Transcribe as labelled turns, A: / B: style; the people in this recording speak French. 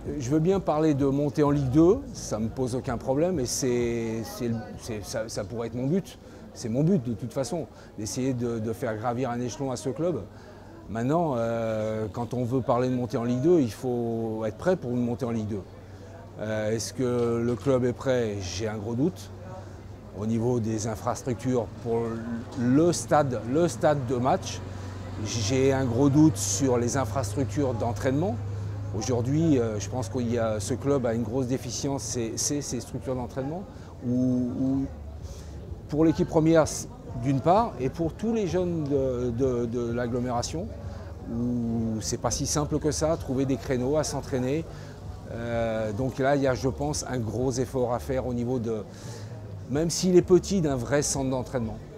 A: Je veux bien parler de monter en Ligue 2, ça ne me pose aucun problème et ça pourrait être mon but. C'est mon but de toute façon, d'essayer de faire gravir un échelon à ce club. Maintenant, quand on veut parler de monter en Ligue 2, il faut être prêt pour une montée en Ligue 2. Est-ce que le club est prêt? J'ai un gros doute. Au niveau des infrastructures pour le stade de match, j'ai un gros doute sur les infrastructures d'entraînement. Aujourd'hui, je pense que ce club a une grosse déficience, c'est ses structures d'entraînement. Pour l'équipe première, d'une part, et pour tous les jeunes de l'agglomération, où c'est pas si simple que ça, trouver des créneaux à s'entraîner. Donc là, il y a, je pense, un gros effort à faire au niveau de, même s'il est petit, d'un vrai centre d'entraînement.